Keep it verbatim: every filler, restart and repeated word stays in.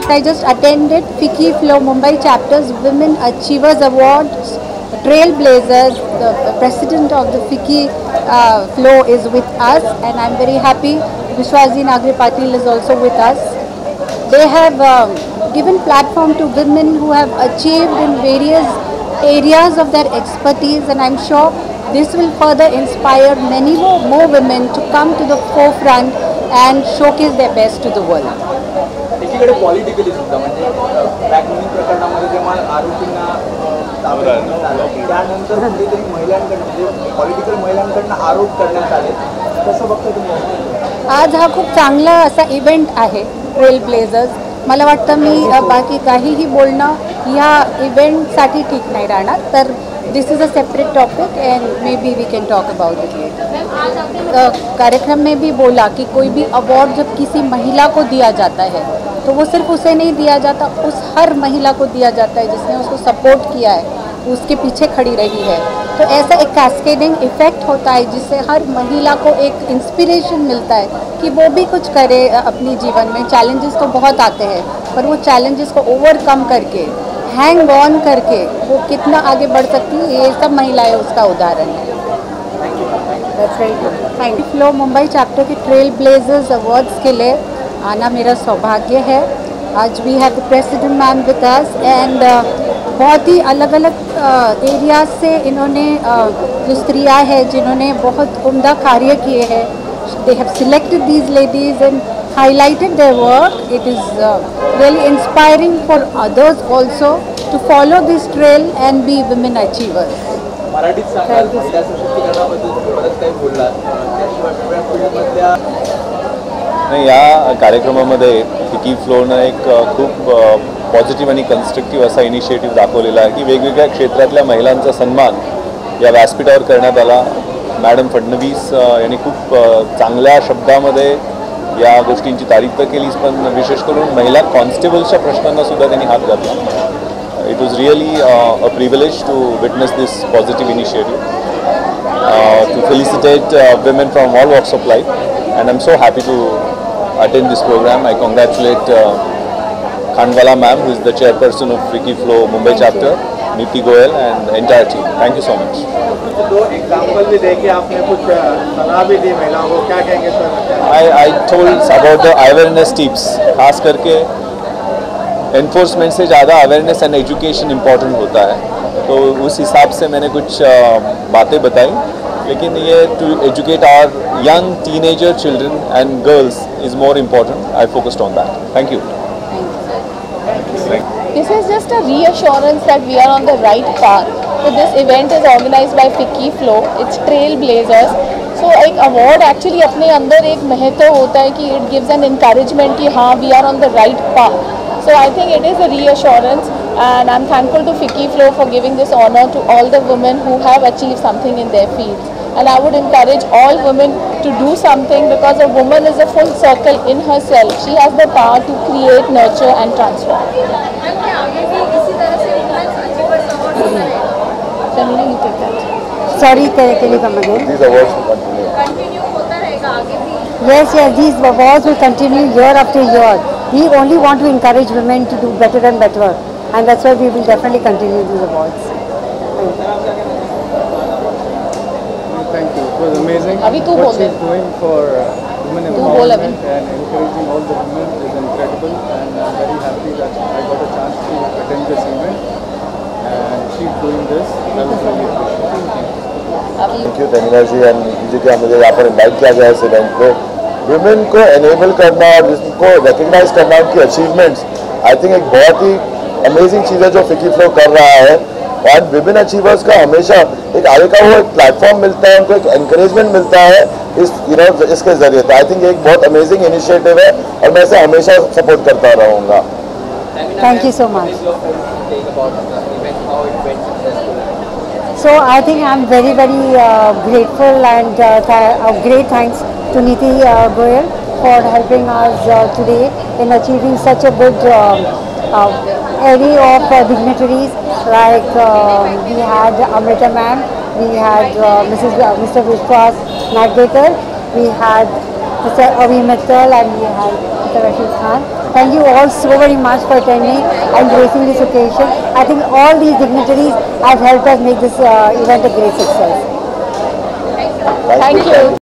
I just attended FICCI Flow Mumbai Chapter's Women Achievers Awards Trailblazers. The president of the FICCI uh, Flow is with us, and I'm very happy. Vishwaji Nagri Patil is also with us. They have um, given platform to women who have achieved in various areas of their expertise, and I'm sure this will further inspire many more, more women to come to the forefront and showcase their best to the world. एकीकडे politically सुद्धा म्हणजे blackmailing प्रकरणामध्ये जेव्हा आरोपींना त्यानंतर कुठेतरी महिलांकडनं म्हणजे political महिलांकडनं आरोप करण्यात आले. कसं बघता तुम्ही? आज हा खूप चांगला असा इव्हेंट आहे ट्रेल ब्लेझर्स. मला वाटतं मी बाकी काहीही बोलणं ह्या इव्हेंटसाठी ठीक नाही राहणार, तर this is a separate topic and maybe we can talk about it later. कार्यक्रम में भी बोला कि कोई भी अवार्ड जब किसी महिला को दिया जाता है तो वो सिर्फ उसे नहीं दिया जाता, उस हर महिला को दिया जाता है जिसने उसको सपोर्ट किया है, उसके पीछे खड़ी रही है. तो ऐसा एक कैस्केडिंग इफ़ेक्ट होता है जिससे हर महिला को एक इंस्पिरेशन मिलता है कि वो भी कुछ करे अपनी जीवन में. चैलेंजेस तो बहुत आते हैं, पर वो चैलेंजेस को ओवरकम करके, हैंग ऑन करके वो कितना आगे बढ़ सकती है, ये सब महिलाएं उसका उदाहरण है. That's very good. Thank you. FLO Mumbai chapter के ट्रेल ब्लेजर्स अवार्ड्स के लिए आना मेरा सौभाग्य है. आज we have the president ma'am with us and बहुत ही अलग अलग एरियाज से इन्होंने uh, जो स्त्रियाँ हैं जिन्होंने बहुत उम्दा कार्य किए हैं, they have selected these ladies and highlighted their work. It is uh, really inspiring for others also to follow this trail and be women achievers. मराठीत सांगाल महिला सशक्तीकरणाबद्दल परत काही बोललात त्याच्यामधल्या नाही. या कार्यक्रमामध्ये फिकी फ्लोनं एक खूप पॉझिटिव्ह आणि कन्स्ट्रक्टिव्ह असा इनिशिएटिव्ह दाखवलेला आहे की वेगवेगळ्या क्षेत्रातल्या महिलांचा सन्मान या व्यासपीठावर करण्यात आला. मॅडम फडणवीस यांनी खूप चांगल्या शब्दामध्ये या गोष्टींची तारीफ तर केलीच, पण विशेष करून महिला कॉन्स्टेबल्सच्या प्रश्नांना सुद्धा त्यांनी हात घातला. It was really a privilege to witness this positive initiative, to felicitate women from all walks of life, and I'm so happy to attend this program. I congratulate uh, Khandwala ma'am, who is the chairperson of FICCI Flow Mumbai chapter, Niti Goyal and the entire team. Thank you so much. दो example भी देके आपने कुछ सलाह भी दी महिलाओं को, क्या कहेंगे sir? I I told about the awareness tips. खास करके एनफोर्समेंट से ज़्यादा अवेयरनेस एंड एजुकेशन इम्पॉर्टेंट होता है, तो उस हिसाब से मैंने कुछ बातें बताई. लेकिन ये to educate our young teenager children and girls is more important. I focused on that. Thank you. This is just a reassurance that we are on the right path. So this event is organized by FICCI Flow. It's Trailblazers. So एक award actually अपने अंदर एक महत्व होता है कि it gives an encouragement कि हाँ we are on the right path. So I think it is a reassurance, and I'm thankful to FICCI Flow for giving this honor to all the women who have achieved something in their fields. And I would encourage all women to do something, because a woman is a full circle in herself. She has the power to create, nurture and transform. Sorry, can you come again? These awards will continue. Continue होता रहेगा आगे भी. Yes, yes, these awards will continue year after year. We only want to encourage women to do better and better, and that's why we will definitely continue these awards. Thank you. It was amazing. Abhi tu what bol she's doing for women empowerment and encouraging all the women is incredible, and I'm very happy that I got a chance to attend this event and keep doing this. I was really appreciate. Thank you Tanila ji and ji कि मुझे यहाँ पर invite किया गया इस event को. Women को enable करना और उनको रिकग्नाइज करना, उनकी अचीवमेंट्स, आई थिंक एक बहुत ही अमेजिंग चीज़ है जो फिकी फ्लो कर रहा है. और विमेन अचीवर्स का हमेशा एक आगे का वो एक प्लेटफॉर्म मिलता है, उनको एक एनकरेजमेंट मिलता है इस यू नो इसके ज़रिए. तो आई थिंक एक बहुत अमेजिंग इनिशिएटिव है और मैं इसे हमेशा सपोर्ट करता रहूँगा. Thank you so much. So I think I'm very very uh, grateful and uh, th uh, great thanks to Niti uh, Goyal for helping us uh, today in achieving such a good um, uh, array of uh, dignitaries. Like uh, we had Amrita ma'am, we had uh, Missus Uh, Mister Vishwas Nagdekar, we had Mister Avi Mittal, and we had Mister Rashid Khan. Thank you all so very much for attending and gracing this occasion. I think all these dignitaries have helped us make this uh, event a great success. Thank you.